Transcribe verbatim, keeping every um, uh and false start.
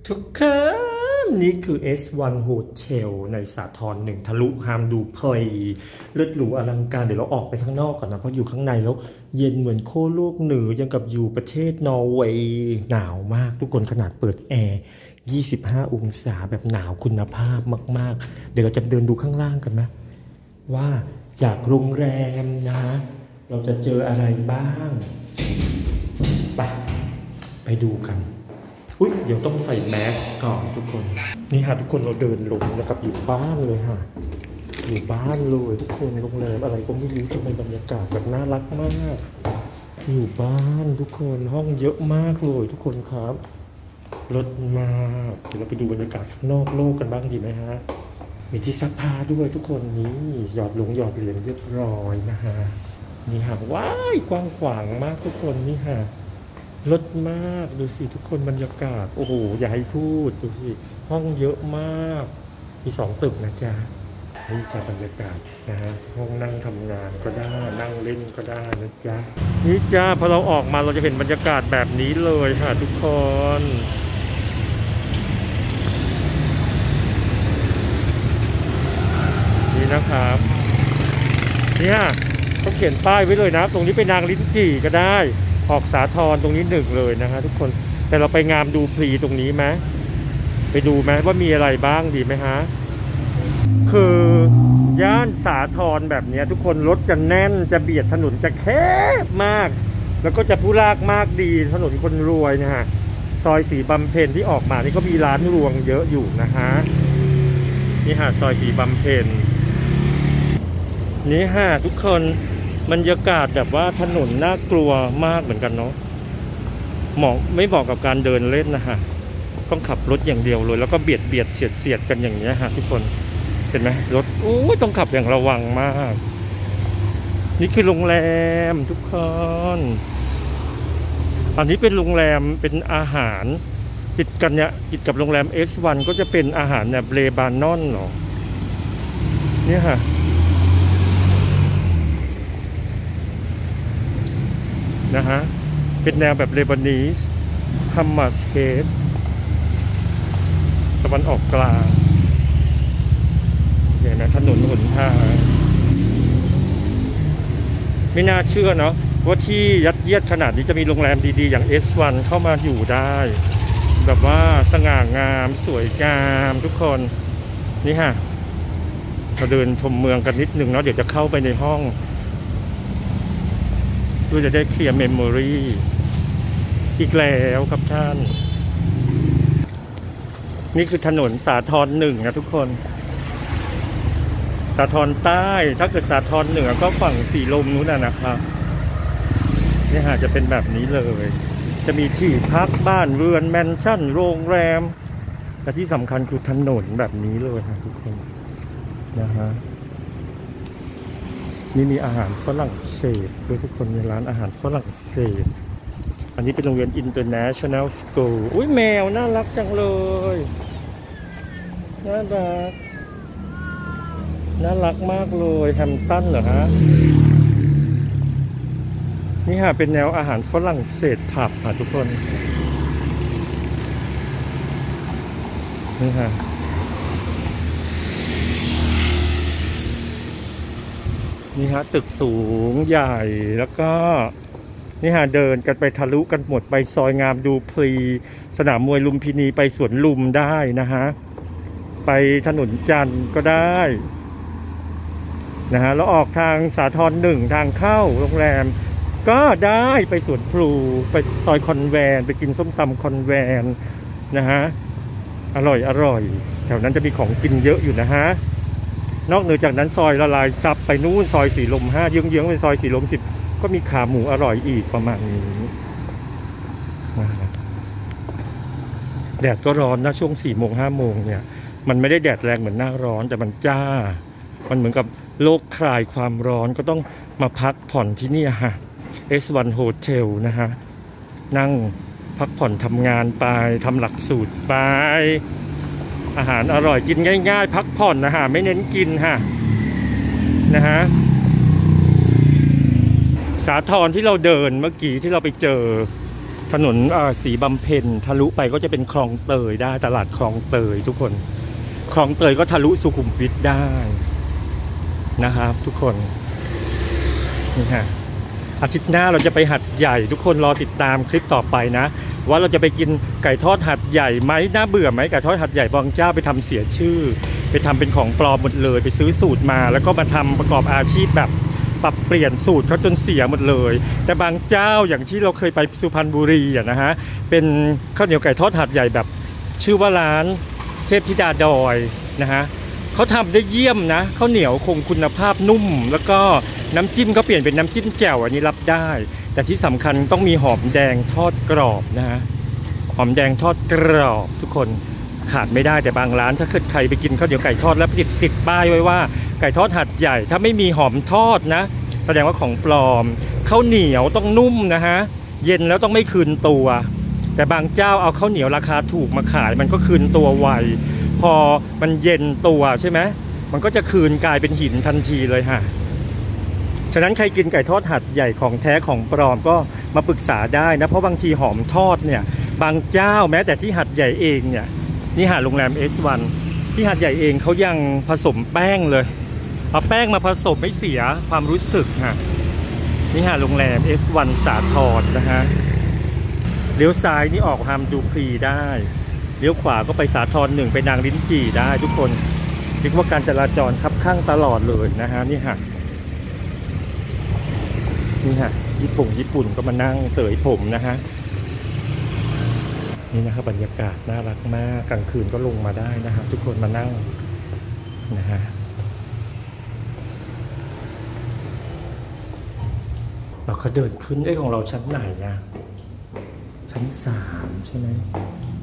ทุกคนนี่คือ เอส วัน Hotel ในสาทรหนึ่งทะลุฮามดูเพยเลิศหรูอลังการเดี๋ยวเราออกไปข้างนอกก่อนนะเพราะอยู่ข้างในแล้วเย็นเหมือนโคโลกเหนือยังกับอยู่ประเทศนอร์เวย์หนาวมากทุกคนขนาดเปิดแอร์ยี่สิบห้าองศาแบบหนาวคุณภาพมากๆเดี๋ยวเราจะเดินดูข้างล่างกันนะว่าจากโรงแรมนะเราจะเจออะไรบ้างไปไปดูกันอุ๊ยเดี๋ยวต้องใส่แมสก่อนทุกคนนี่ฮะทุกคนเราเดินลงนะครับอยู่บ้านเลยฮะอยู่บ้านเลยทุกคนโรงแรมอะไรก็ไม่รู้ทำไมบรรยากาศแบบน่ารักมากอยู่บ้านทุกคนห้องเยอะมากเลยทุกคนครับรถมากเดี๋ยวเราไปดูบรรยากาศนอกโลกกันบ้างดีไหมฮะมีที่ซักผ้าด้วยทุกคนนี้หยอดลงหยอดเหรียญเรียบร้อยนะฮะนี่ฮะว้ายกว้างขวางมากทุกคนนี่ฮะรถมากดูสิทุกคนบรรยากาศโอ้โหอย่าให้พูดดูสิห้องเยอะมากมีสองตึกนะจ๊ะนี่จะบรรยากาศนะฮะห้องนั่งทำงานก็ได้นั่งเล่นก็ได้นะจ๊ะนี่จ้าพอเราออกมาเราจะเห็นบรรยากาศแบบนี้เลยค่ะทุกคนนี่นะครับเนี่ยเขาเขียนป้ายไว้เลยนะตรงนี้เป็นนางลิ้นจี่ก็ได้ออกสาทรตรงนี้หนึ่งเลยนะฮะทุกคนแต่เราไปงามดูพลีตรงนี้ไหมไปดูไหมว่ามีอะไรบ้างดีไหมฮะคือย่านสาทรแบบนี้ทุกคนรถจะแน่นจะเบียดถนนจะแคบมากแล้วก็จะผู้ลากมากดีถนนคนรวยนะฮะซอยสีบำเพ็ญที่ออกมานี่ก็มีร้านรวงเยอะอยู่นะฮะนี่ฮะซอยสีบำเพ็ญนี่ฮะทุกคนบรรยากาศแบบว่าถนนน่ากลัวมากเหมือนกันเนาะเหมาะไม่เหมาะกับการเดินเล่นนะฮะต้องขับรถอย่างเดียวเลยแล้วก็เบียดเบียดเสียดเสียดกันอย่างนี้ฮะทุกคนเห็นไหมรถโอ้ยต้องขับอย่างระวังมากนี่คือโรงแรมทุกคนอันนี้เป็นโรงแรมเป็นอาหารติดกันเนี่ยติดกับโรงแรม เอส วัน ก็จะเป็นอาหารแบบเลบานอนเหรอเนี่ยฮะนะฮะเป็นแนวแบบเลบานีสฮัมมัสเฮดตะวันออกกลางเนี่ยนะถนนหนทางไม่น่าเชื่อเนาะว่าที่ยัดเยียดขนาดนี้จะมีโรงแรมดีๆอย่าง เอส วัน เข้ามาอยู่ได้แบบว่าสง่างามสวยงามทุกคนนี่ฮะเราเดินชมเมืองกันนิดนึงเนาะเดี๋ยวจะเข้าไปในห้องเพื่อจะได้เคลียร์เมมโมรีอีกแล้วครับท่านนี่คือถนนสาทรหนึ่งนะทุกคนสาทรใต้ถ้าเกิดสาทรเหนือก็ฝั่งสีลมนู้นนะครับนี่ฮะจะเป็นแบบนี้เลยจะมีที่พักบ้านเรือนแมนชั่นโรงแรมและที่สำคัญคือถนนแบบนี้เลยฮะทุกคนนะฮะนี่มีอาหารฝรั่งเศสด้วยทุกคนมีร้านอาหารฝรั่งเศสอันนี้เป็นโรงเรียน International School อุ้ยแมวน่ารักจังเลยน่ารักน่ารักมากเลยแฮมตันเหรอฮะนี่ฮะเป็นแนวอาหารฝรั่งเศสผับค่ะทุกคนนี่ฮะนี่ฮะตึกสูงใหญ่แล้วก็นี่ฮะเดินกันไปทะลุกันหมดไปซอยงามดูพลีสนามมวยลุมพินีไปสวนลุมได้นะฮะไปถนนจันทร์ก็ได้นะฮะแล้วออกทางสาทรหนึ่งทางเข้าโรงแรมก็ได้ไปสวนพลูไปซอยคอนแวนไปกินส้มตำคอนแวนนะฮะอร่อยอร่อยแถวนั้นจะมีของกินเยอะอยู่นะฮะนอกเหนือจากนั้นซอยละลายซับไปนู่นซอยสีลมห้าเยื้องๆไปซอยสีลมสิบก็มีขาหมูอร่อยอีกประมาณนี้แดดก็ร้อนนะช่วงสี่โมงห้าโมงเนี่ยมันไม่ได้แดดแรงเหมือนหน้าร้อนแต่มันจ้ามันเหมือนกับโลกคลายความร้อนก็ต้องมาพักผ่อนที่นี่ฮะ เอส วัน Hotel นะฮะนั่งพักผ่อนทำงานไปทำหลักสูตรไปอาหารอร่อยกินง่ายๆพักผ่อนนะฮะไม่เน้นกินฮะนะฮะสาทรที่เราเดินเมื่อกี้ที่เราไปเจอถถนนสีบำเพ็ญทะลุไปก็จะเป็นคลองเตยได้ตลาดคลองเตยทุกคนคลองเตยก็ทะลุสุขุมวิทได้นะครับทุกคนนี่ฮะอาทิตย์หน้าเราจะไปหัดใหญ่ทุกคนรอติดตามคลิปต่อไปนะว่าเราจะไปกินไก่ทอดหัดใหญ่ไหมน่าเบื่อไหมไก่ทอดหัดใหญ่บางเจ้าไปทำเสียชื่อไปทำเป็นของปลอมหมดเลยไปซื้อสูตรมาแล้วก็มาทำประกอบอาชีพแบบปรับเปลี่ยนสูตรเขาจนเสียหมดเลยแต่บางเจ้าอย่างที่เราเคยไปสุพรรณบุรีอ่ะนะฮะเป็นข้าวเหนียวไก่ทอดหัดใหญ่แบบชื่อว่าร้านเทพธิดาดอยนะฮะเขาทำได้เยี่ยมนะข้าวเหนียวคงคุณภาพนุ่มแล้วก็น้ำจิ้มเขาเปลี่ยนเป็นน้ำจิ้มแจ่วอันนี้รับได้แต่ที่สำคัญต้องมีหอมแดงทอดกรอบนะฮะหอมแดงทอดกรอบทุกคนขาดไม่ได้แต่บางร้านถ้าเกิดใครไปกินข้าวเหนียวไก่ทอดแล้วติดติดป้ายไว้ว่าไก่ทอดหัดใหญ่ถ้าไม่มีหอมทอดนะแสดงว่าของปลอมข้าวเหนียวต้องนุ่มนะฮะเย็นแล้วต้องไม่คืนตัวแต่บางเจ้าเอาข้าวเหนียวราคาถูกมาขายมันก็คืนตัวไวพอมันเย็นตัวใช่ไหมมันก็จะคืนกลายเป็นหินทันทีเลยฮะฉะนั้นใครกินไก่ทอดหัดใหญ่ของแท้ของปลอมก็มาปรึกษาได้นะเพราะบางทีหอมทอดเนี่ยบางเจ้าแม้แต่ที่หัดใหญ่เองเนี่ยนี่หาโรงแรม เอส วัน ที่หัดใหญ่เองเขายังผสมแป้งเลยเอาแป้งมาผสมไม่เสียความรู้สึกฮะนี่หาโรงแรม เอส วัน สาทรนะฮะเลี้ยวซ้ายนี่ออกฮามดูพรีได้เลี้ยวขวาก็ไปสาทรหนึ่งไปนางลิ้นจี่ได้ทุกคนเรียกว่าการจราจรคับข้างตลอดเลยนะฮะนี่ฮะนี่ฮะญี่ปุ่นญี่ปุ่นก็มานั่งเสยผมนะฮะนี่นะครับบรรยากาศน่ารักมากกลางคืนก็ลงมาได้นะครับทุกคนมานั่งนะฮะเราก็เดินขึ้นไอ้ของเราชั้นไหนอะชั้นสามใช่ไหม